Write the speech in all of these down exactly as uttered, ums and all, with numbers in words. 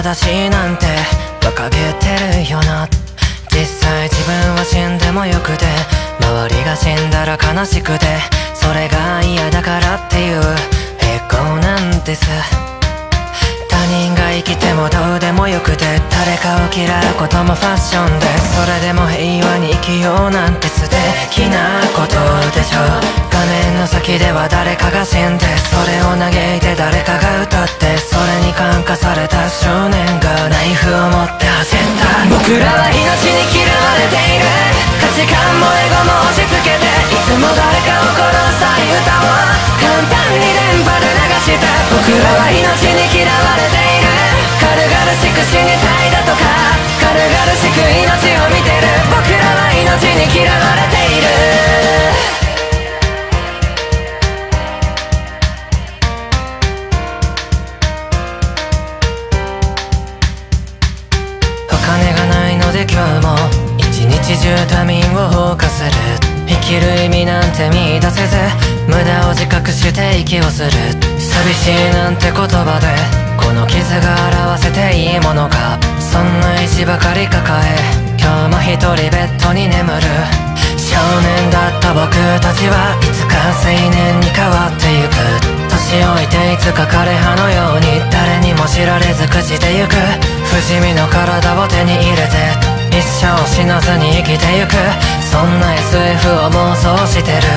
正しいなんて馬鹿げてるよな。実際自分は死んでもよくて、周りが死んだら悲しくて、それが嫌だからっていう栄光なんです。他人が生きてもどうでもよくて、誰かを嫌うこともファッションで、それでも平和に生きようなんて素敵なことでしょう。画面の先では誰かが死んで、それを嘆いて誰かが歌って、それに感化された少年がナイフを持って走った。僕らは命に嫌われている、価値観もエゴも押し付けて、いつも誰かを殺したい歌を簡単に電波で流して、僕らは命に嫌われている、軽々しく死にたいだとか、軽々しく命を見てる。僕らは命に嫌われている。お金がないので今日も一日中他人を放火する。生きる意味なんて見出せず、無駄を自覚して息をする。寂しいなんて言葉でこの傷が表せていいものか。そんな意地ばかり抱え、今日も一人ベッドに眠る。少年だった僕たちはいつか青年に変わってゆく。年老いていつか枯葉のように誰にも知られず朽ちてゆく。不死身の体を手に入れて一生死なずに生きてゆく。そんな エスエフ を妄想してる。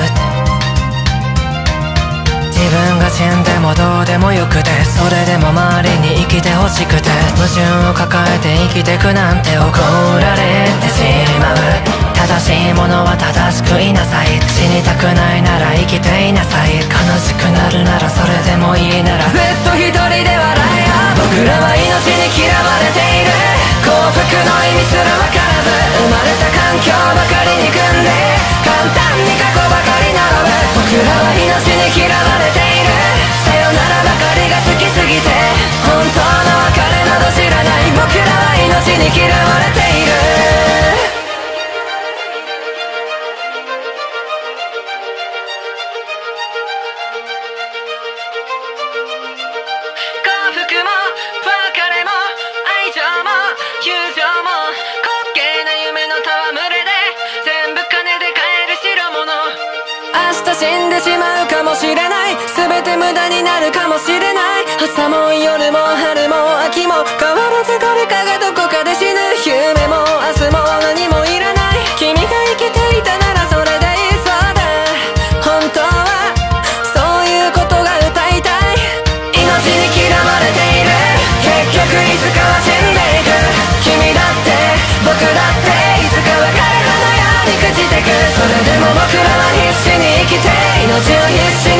自分が死んでもどうでもよくて、それでも周りに生きてほしくて、矛盾を抱えて生きてくなんて怒られてしまう。正しいものは正しくいなさい。死にたくないなら生きていなさい。悲しくなるならそれでもいいならずっと一人で笑えよ。僕らは命に嫌われている。幸福の意味すら分からず、生まれた環境ばかりに組んで、簡単に過去ばかり並ぶ。僕らは命に嫌われている。さよならばかりが好きすぎて、本当の別れなど知らない。僕らは命に嫌われている。幸福も別れも愛情も友情も滑稽な夢の戯れで、全部金で買える代物。明日死んでしまうかもしれない、全て無駄になるかもしれない。朝も夜も春も秋も変わらず誰かがどこかで死ぬ。夢も明日も何もいらない。君が生きていたならそれでいいそうだ。本当はそういうことが歌いたい。命に嫌われている。結局いつかは死んでいく。君だって僕だっていつか別れ葉のように朽ちてく。それでも僕らは必死に生きて、命を必死に